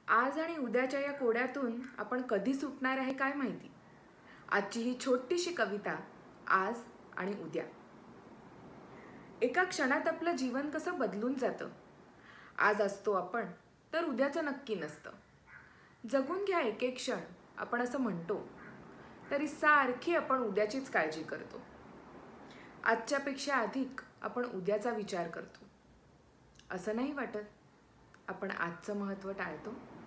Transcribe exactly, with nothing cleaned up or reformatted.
आज आणि उद्याच्या या कोड्यातून आपण कधी सुटणार आहे काय माहिती। आजची ही छोटीशी कविता आज आणि उद्या। एका क्षणात आपलं जीवन कसं बदलून जातं। आज असतो आपण तर उद्याचं नक्की नसतं। जगून घ्या एक एक क्षण आपण असं म्हणतो, तरी सारखी आपण उद्याचीच काळजी करतो। आजच्यापेक्षा अधिक आपण उद्याचा विचार करतो। असं नाही वाटत आपण आजचं महत्त्व टाळतो।